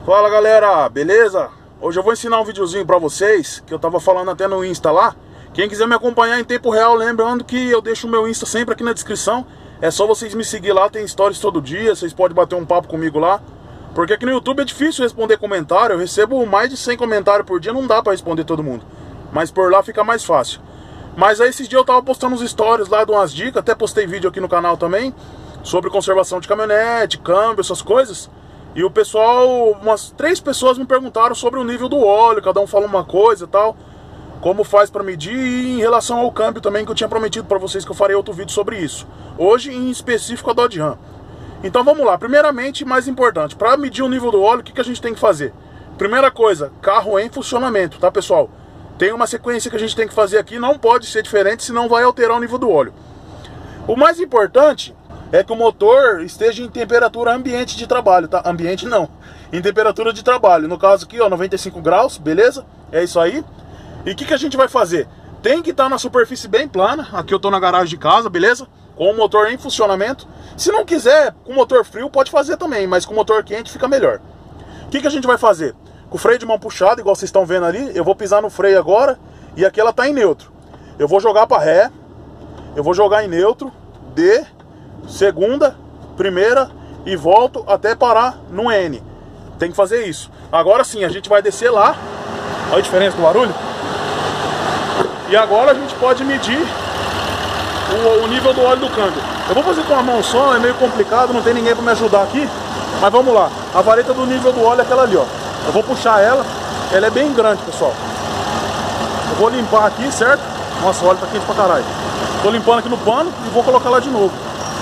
Fala galera, beleza? Hoje eu vou ensinar um videozinho pra vocês, que eu tava falando até no Insta lá. Quem quiser me acompanhar em tempo real, lembrando que eu deixo o meu Insta sempre aqui na descrição. É só vocês me seguir lá, tem stories todo dia, vocês podem bater um papo comigo lá. Porque aqui no YouTube é difícil responder comentário, eu recebo mais de 100 comentários por dia, não dá pra responder todo mundo. Mas por lá fica mais fácil. Mas aí esses dias eu tava postando uns stories lá de umas dicas, até postei vídeo aqui no canal também, sobre conservação de caminhonete, câmbio, essas coisas. E o pessoal, umas 3 pessoas me perguntaram sobre o nível do óleo, cada um fala uma coisa e tal, como faz para medir, e em relação ao câmbio também, que eu tinha prometido para vocês que eu farei outro vídeo sobre isso. Hoje, em específico, a Dodge Ram. Então vamos lá, primeiramente, mais importante, para medir o nível do óleo, o que a gente tem que fazer? Primeira coisa, carro em funcionamento, tá pessoal? Tem uma sequência que a gente tem que fazer aqui, não pode ser diferente, senão vai alterar o nível do óleo. O mais importante é que o motor esteja em temperatura ambiente de trabalho, tá? Ambiente não, em temperatura de trabalho. No caso aqui, ó, 95 graus, beleza? É isso aí. E o que a gente vai fazer? Tem que estar na superfície bem plana. Aqui eu tô na garagem de casa, beleza? Com o motor em funcionamento. Se não quiser, com o motor frio pode fazer também, mas com o motor quente fica melhor. O que a gente vai fazer? Com o freio de mão puxado, igual vocês estão vendo ali, eu vou pisar no freio agora e aqui ela tá em neutro. Eu vou jogar para ré, eu vou jogar em neutro, D, segunda, primeira e volto até parar no N. Tem que fazer isso. Agora sim, a gente vai descer lá. Olha a diferença do barulho. E agora a gente pode medir o nível do óleo do câmbio. Eu vou fazer com a mão só, é meio complicado, não tem ninguém para me ajudar aqui. Mas vamos lá. A vareta do nível do óleo é aquela ali, ó. Eu vou puxar ela. Ela é bem grande, pessoal. Eu vou limpar aqui, certo? Nossa, o óleo tá quente pra caralho. Tô limpando aqui no pano e vou colocar lá de novo.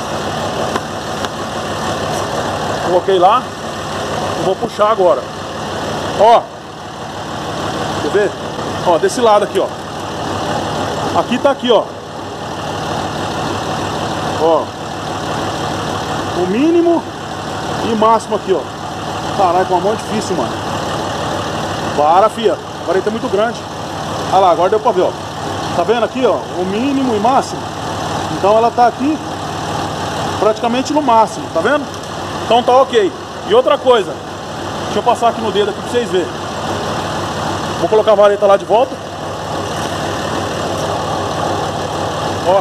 Coloquei lá. Eu vou puxar agora. Ó. Quer ver? Ó, desse lado aqui, ó. Aqui tá aqui, ó. Ó. O mínimo e máximo aqui, ó. Caralho, com a mão é difícil, mano. Para, fia. A vareta é muito grande. Olha lá, agora deu pra ver, ó. Tá vendo aqui, ó? O mínimo e máximo. Então ela tá aqui praticamente no máximo, tá vendo? Então tá ok. E outra coisa, deixa eu passar aqui no dedo aqui pra vocês verem. Vou colocar a vareta lá de volta. Ó.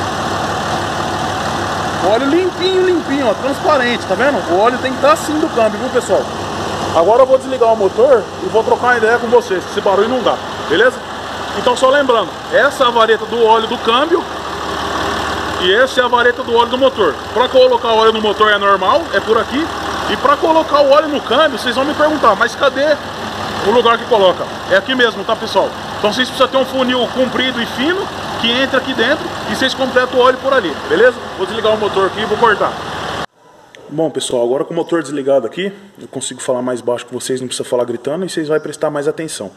O óleo limpinho, limpinho, ó, transparente, tá vendo? O óleo tem que estar assim do câmbio, viu, pessoal? Agora eu vou desligar o motor e vou trocar uma ideia com vocês, se esse barulho não dá, beleza? Então só lembrando, essa é a vareta do óleo do câmbio e essa é a vareta do óleo do motor. Para colocar o óleo no motor é normal, é por aqui. E para colocar o óleo no câmbio, vocês vão me perguntar, mas cadê o lugar que coloca? É aqui mesmo, tá, pessoal? Então vocês precisam ter um funil comprido e fino que entra aqui dentro e vocês completam o óleo por ali, beleza? Vou desligar o motor aqui e vou cortar. Bom, pessoal, agora com o motor desligado aqui, eu consigo falar mais baixo com vocês, não precisa falar gritando e vocês vão prestar mais atenção.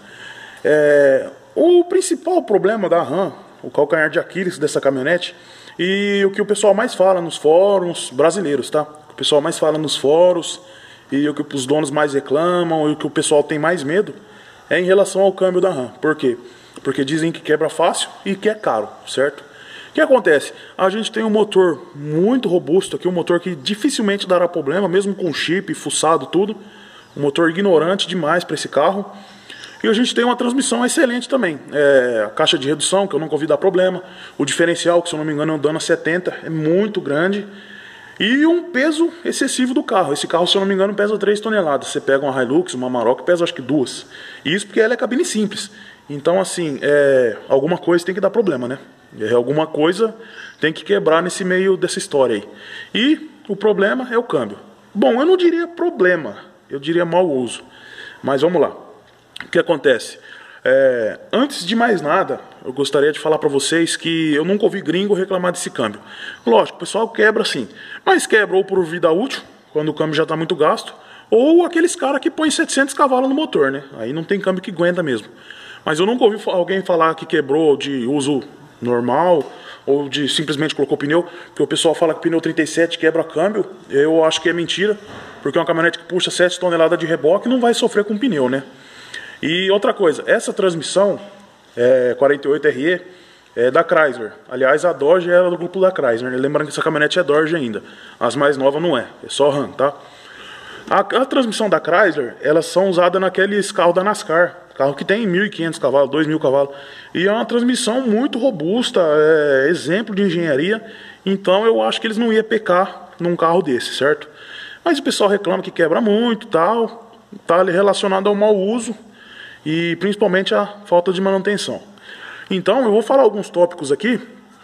O principal problema da Ram, o calcanhar de Aquiles dessa caminhonete, e o que o pessoal mais fala nos fóruns brasileiros, tá? O pessoal mais fala nos fóruns e o que os donos mais reclamam e o que o pessoal tem mais medo é em relação ao câmbio da Ram. Por quê? Porque dizem que quebra fácil e que é caro, certo? O que acontece? A gente tem um motor muito robusto aqui, um motor que dificilmente dará problema, mesmo com chip, fuçado, tudo. Um motor ignorante demais para esse carro. E a gente tem uma transmissão excelente também. A caixa de redução, que eu nunca ouvi dar problema. O diferencial, que se eu não me engano é um Dana 70, é muito grande. E um peso excessivo do carro. Esse carro, se eu não me engano, pesa 3 toneladas. Você pega uma Hilux, uma Amarok, pesa acho que 2. E isso porque ela é cabine simples. Então, assim, alguma coisa tem que dar problema, né? Alguma coisa tem que quebrar nesse meio dessa história aí. E o problema é o câmbio. Bom, eu não diria problema, eu diria mau uso. Mas vamos lá. O que acontece? Antes de mais nada, eu gostaria de falar para vocês que eu nunca ouvi gringo reclamar desse câmbio. Lógico, o pessoal quebra sim, mas quebra ou por vida útil, quando o câmbio já está muito gasto, ou aqueles caras que põem 700 cavalos no motor, né? Aí não tem câmbio que aguenta mesmo. Mas eu nunca ouvi alguém falar que quebrou de uso normal, ou de simplesmente colocou pneu, porque o pessoal fala que pneu 37 quebra câmbio. Eu acho que é mentira, porque uma caminhonete que puxa 7 toneladas de reboque não vai sofrer com pneu, né? E outra coisa, essa transmissão 48RE é da Chrysler. Aliás, a Dodge era do grupo da Chrysler, né? Lembrando que essa caminhonete é Dodge ainda. As mais novas não é só Ram, tá? A transmissão da Chrysler, elas são usadas naqueles carros da NASCAR. Carro que tem 1.500 cavalos, 2.000 cavalos. E é uma transmissão muito robusta, exemplo de engenharia. Então eu acho que eles não iam pecar num carro desse, certo? Mas o pessoal reclama que quebra muito, tal. Tá relacionado ao mau uso e principalmente à falta de manutenção. Então eu vou falar alguns tópicos aqui.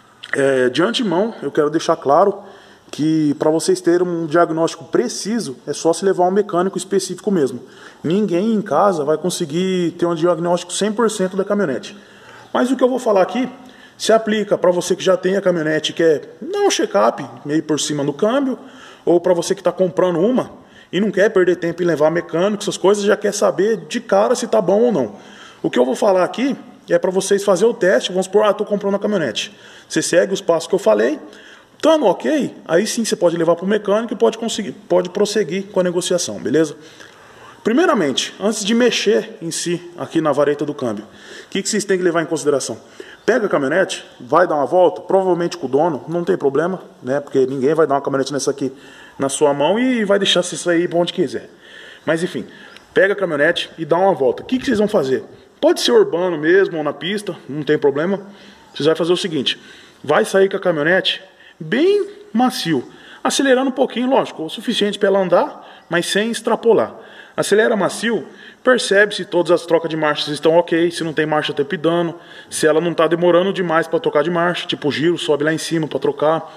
De antemão, eu quero deixar claro que para vocês terem um diagnóstico preciso, é só se levar um mecânico específico mesmo. Ninguém em casa vai conseguir ter um diagnóstico 100% da caminhonete. Mas o que eu vou falar aqui se aplica para você que já tem a caminhonete e quer dar um check-up meio por cima do câmbio, ou para você que está comprando uma e não quer perder tempo em levar mecânico, essas coisas, já quer saber de cara se está bom ou não. O que eu vou falar aqui é para vocês fazer o teste. Vamos supor, estou comprando a caminhonete. Você segue os passos que eu falei. Estando ok, aí sim você pode levar para o mecânico e pode prosseguir com a negociação, beleza? Primeiramente, antes de mexer em si, aqui na vareta do câmbio, o que vocês têm que levar em consideração? Pega a caminhonete, vai dar uma volta, provavelmente com o dono, não tem problema, né? Porque ninguém vai dar uma caminhonete nessa aqui na sua mão e vai deixar isso aí para onde quiser. Mas enfim, pega a caminhonete e dá uma volta. O que vocês vão fazer? Pode ser urbano mesmo ou na pista, não tem problema. Vocês vão fazer o seguinte, vai sair com a caminhonete bem macio, acelerando um pouquinho, lógico, o suficiente para ela andar, mas sem extrapolar. Acelera macio, percebe se todas as trocas de marchas estão ok, se não tem marcha trepidando, se ela não está demorando demais para trocar de marcha, tipo o giro sobe lá em cima para trocar,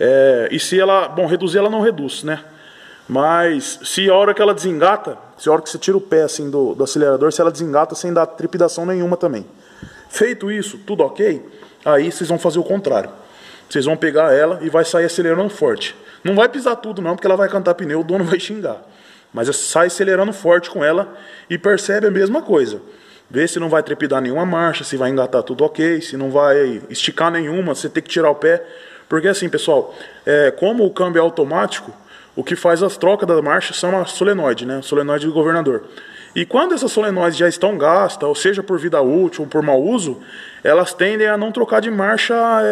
e se ela, bom, reduzir ela não reduz, né? Mas se a hora que ela desengata, se a hora que você tira o pé assim do acelerador, se ela desengata sem dar trepidação nenhuma também. Feito isso, tudo ok, aí vocês vão fazer o contrário. Vocês vão pegar ela e vai sair acelerando forte. Não vai pisar tudo não, porque ela vai cantar pneu, o dono vai xingar. Mas sai acelerando forte com ela e percebe a mesma coisa. Vê se não vai trepidar nenhuma marcha, se vai engatar tudo ok, se não vai esticar nenhuma, você tem que tirar o pé. Porque assim, pessoal, como o câmbio é automático, o que faz as trocas da marcha são a solenoide, né? Solenoide do governador. E quando essas solenoides já estão gastas, ou seja por vida útil ou por mau uso, elas tendem a não trocar de marcha,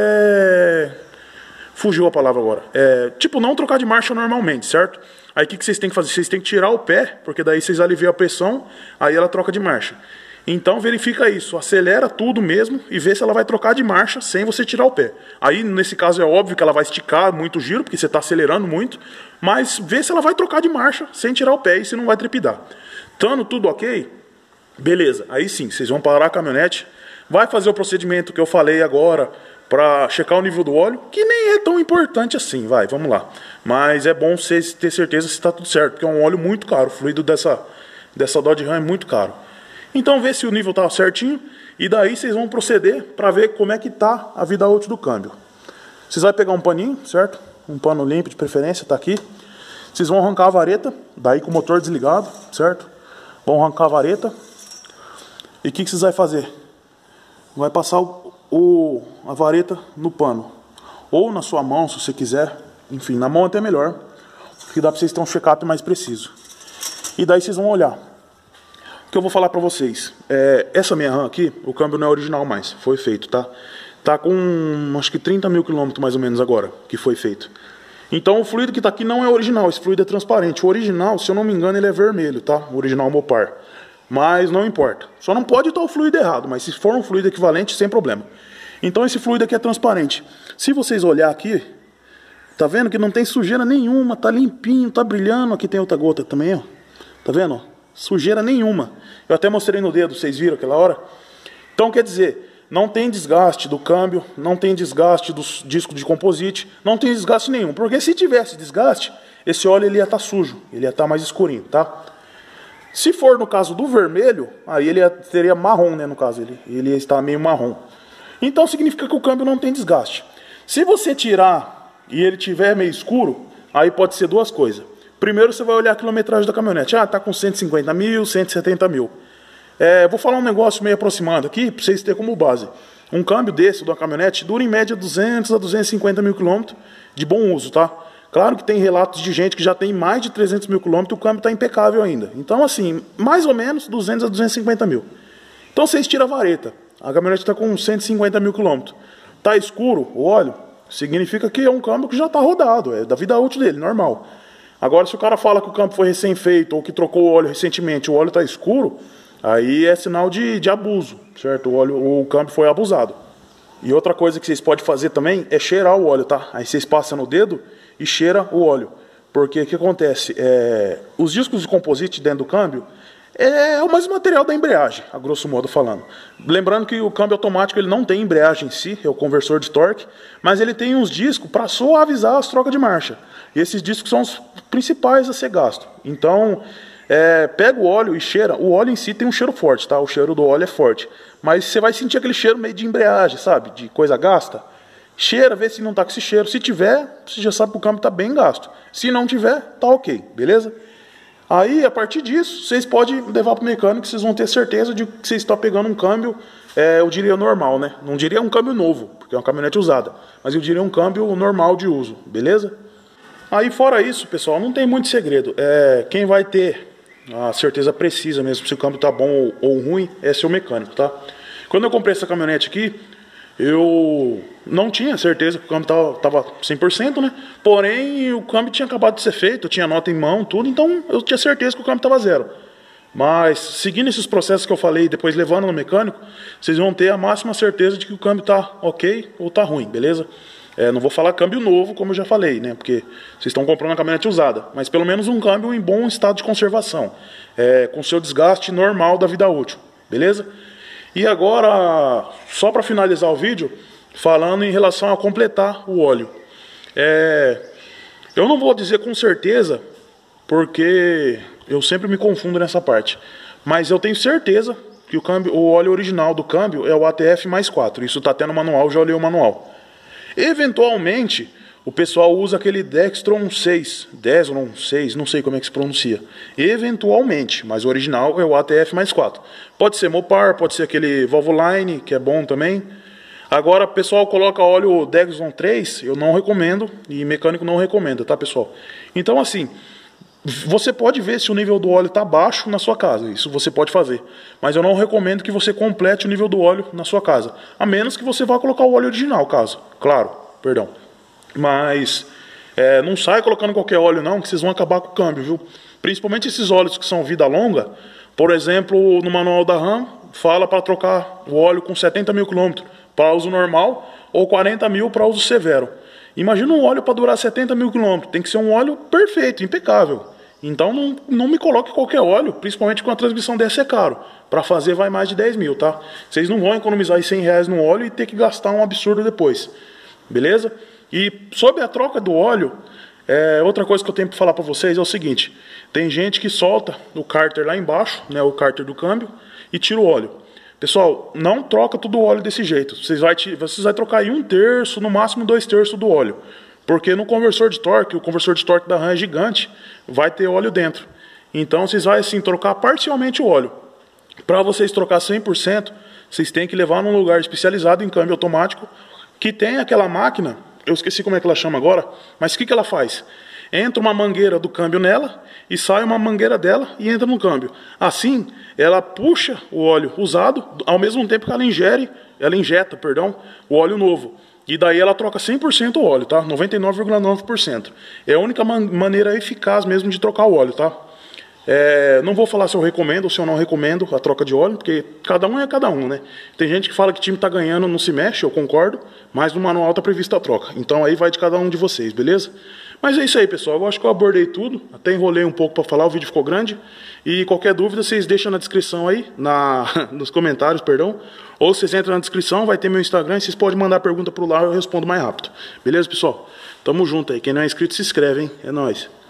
fugiu a palavra agora, tipo não trocar de marcha normalmente, certo? Aí o que vocês têm que fazer? Vocês têm que tirar o pé, porque daí vocês aliviam a pressão, aí ela troca de marcha. Então verifica isso, acelera tudo mesmo e vê se ela vai trocar de marcha sem você tirar o pé. Aí nesse caso é óbvio que ela vai esticar muito o giro, porque você está acelerando muito, mas vê se ela vai trocar de marcha sem tirar o pé e se não vai trepidar. Estando tudo ok, beleza, aí sim, vocês vão parar a caminhonete, vai fazer o procedimento que eu falei agora para checar o nível do óleo, que nem é tão importante assim, vamos lá. Mas é bom vocês ter certeza se está tudo certo, porque é um óleo muito caro, o fluido dessa Dodge Ram é muito caro. Então vê se o nível está certinho, e daí vocês vão proceder para ver como é que está a vida útil do câmbio. Vocês vão pegar um paninho, certo? Um pano limpo de preferência, está aqui. Vocês vão arrancar a vareta, daí com o motor desligado, certo? Vão arrancar a vareta. E o que vocês vão fazer? Vai passar a vareta no pano. Ou na sua mão, se você quiser. Enfim, na mão até melhor. Que dá para vocês terem um check-up mais preciso. E daí vocês vão olhar. O que eu vou falar para vocês. Essa minha RAM aqui, o câmbio não é original mais. Foi feito, tá? Tá com acho que 30 mil quilômetros mais ou menos agora, que foi feito. Então o fluido que está aqui não é original, esse fluido é transparente. O original, se eu não me engano, ele é vermelho, tá? O original Mopar. Mas não importa. Só não pode estar o fluido errado, mas se for um fluido equivalente, sem problema. Então esse fluido aqui é transparente. Se vocês olhar aqui, tá vendo que não tem sujeira nenhuma, tá limpinho, tá brilhando. Aqui tem outra gota também, ó. Tá vendo? Sujeira nenhuma. Eu até mostrei no dedo, vocês viram aquela hora? Então quer dizer, não tem desgaste do câmbio, não tem desgaste dos discos de composite, não tem desgaste nenhum. Porque se tivesse desgaste, esse óleo ele ia estar sujo, ele ia estar mais escurinho, tá? Se for no caso do vermelho, aí ele teria marrom, né, no caso, ele ia estar meio marrom. Então significa que o câmbio não tem desgaste. Se você tirar e ele tiver meio escuro, aí pode ser duas coisas. Primeiro você vai olhar a quilometragem da caminhonete. Ah, tá com 150 mil, 170 mil. Vou falar um negócio meio aproximado aqui, para vocês terem como base. Um câmbio desse, de uma caminhonete, dura em média 200 a 250 mil quilômetros de bom uso, tá? Claro que tem relatos de gente que já tem mais de 300 mil quilômetros e o câmbio está impecável ainda. Então, assim, mais ou menos 200 a 250 mil. Então, vocês tiram a vareta. A caminhonete está com 150 mil quilômetros. Está escuro o óleo, significa que é um câmbio que já está rodado, é da vida útil dele, normal. Agora, se o cara fala que o câmbio foi recém-feito ou que trocou o óleo recentemente, o óleo está escuro, aí é sinal de abuso, certo? O câmbio foi abusado. E outra coisa que vocês podem fazer também é cheirar o óleo, tá? Aí vocês passam no dedo e cheira o óleo. Porque o que acontece? Os discos de composite dentro do câmbio é o mesmo material da embreagem, a grosso modo falando. Lembrando que o câmbio automático ele não tem embreagem em si, é o conversor de torque, mas ele tem uns discos para suavizar as trocas de marcha. E esses discos são os principais a ser gasto. Então, pega o óleo e cheira. O óleo em si tem um cheiro forte, tá? O cheiro do óleo é forte. Mas você vai sentir aquele cheiro meio de embreagem, sabe? De coisa gasta. Cheira, vê se não tá com esse cheiro. Se tiver, você já sabe que o câmbio tá bem gasto. Se não tiver, tá ok, beleza? Aí, a partir disso, vocês podem levar para o mecânico, vocês vão ter certeza de que vocês estão pegando um câmbio, eu diria normal, né? Não diria um câmbio novo, porque é uma caminhonete usada, mas eu diria um câmbio normal de uso, beleza? Aí, fora isso, pessoal, não tem muito segredo. Quem vai ter a certeza precisa mesmo se o câmbio tá bom ou ruim é seu mecânico, tá? Quando eu comprei essa caminhonete aqui, eu não tinha certeza que o câmbio estava 100%, né? Porém, o câmbio tinha acabado de ser feito, eu tinha nota em mão, tudo, então eu tinha certeza que o câmbio estava zero. Mas, seguindo esses processos que eu falei, depois levando no mecânico, vocês vão ter a máxima certeza de que o câmbio está ok ou está ruim, beleza? Não vou falar câmbio novo, como eu já falei, né? Porque vocês estão comprando uma caminhonete usada, mas pelo menos um câmbio em bom estado de conservação, com seu desgaste normal da vida útil, beleza? E agora, só para finalizar o vídeo, falando em relação a completar o óleo. Eu não vou dizer com certeza, porque eu sempre me confundo nessa parte. Mas eu tenho certeza que o óleo original do câmbio é o ATF mais 4. Isso está até no manual, já olhei o manual. Eventualmente, o pessoal usa aquele Dextron 6, Dextron 6, não sei como é que se pronuncia. Eventualmente, mas o original é o ATF mais 4. Pode ser Mopar, pode ser aquele Volvoline, que é bom também. Agora, o pessoal coloca óleo Dextron 3, eu não recomendo, e mecânico não recomenda, tá, pessoal? Então, assim, você pode ver se o nível do óleo está baixo na sua casa, isso você pode fazer. Mas eu não recomendo que você complete o nível do óleo na sua casa, a menos que você vá colocar o óleo original, perdão. Mas não sai colocando qualquer óleo não, que vocês vão acabar com o câmbio, viu? Principalmente esses óleos que são vida longa. Por exemplo, no manual da RAM, fala para trocar o óleo com 70 mil km para uso normal ou 40 mil para uso severo. Imagina um óleo para durar 70 mil km, tem que ser um óleo perfeito, impecável. Então não me coloque qualquer óleo, principalmente com a transmissão dessa é caro. Para fazer vai mais de 10 mil, tá? Vocês não vão economizar R$100 no óleo e ter que gastar um absurdo depois. Beleza? E sobre a troca do óleo, outra coisa que eu tenho para falar para vocês é o seguinte. Tem gente que solta o cárter lá embaixo, né, o cárter do câmbio, e tira o óleo. Pessoal, não troca todo o óleo desse jeito. Vocês vão trocar aí 1/3, no máximo 2/3 do óleo. Porque no conversor de torque, o conversor de torque da RAM é gigante, vai ter óleo dentro. Então vocês vão assim trocar parcialmente o óleo. Para vocês trocar 100%, vocês têm que levar num lugar especializado em câmbio automático, que tem aquela máquina, eu esqueci como é que ela chama agora, mas o que ela faz? Entra uma mangueira do câmbio nela e sai uma mangueira dela e entra no câmbio. Assim, ela puxa o óleo usado, ao mesmo tempo que ela injeta o óleo novo. E daí ela troca 100% o óleo, tá? 99,9%. É a única maneira eficaz mesmo de trocar o óleo, tá? Não vou falar se eu recomendo ou se eu não recomendo a troca de óleo, porque cada um é cada um, né? Tem gente que fala que o time tá ganhando, não se mexe, eu concordo, mas no manual tá prevista a troca. Então aí vai de cada um de vocês, beleza? Mas é isso aí, pessoal. Eu acho que eu abordei tudo, até enrolei um pouco para falar, o vídeo ficou grande. E qualquer dúvida vocês deixam na descrição aí, nos comentários, perdão. Ou vocês entram na descrição, vai ter meu Instagram, e vocês podem mandar pergunta por lá, eu respondo mais rápido. Beleza, pessoal? Tamo junto aí. Quem não é inscrito, se inscreve, hein? É nóis.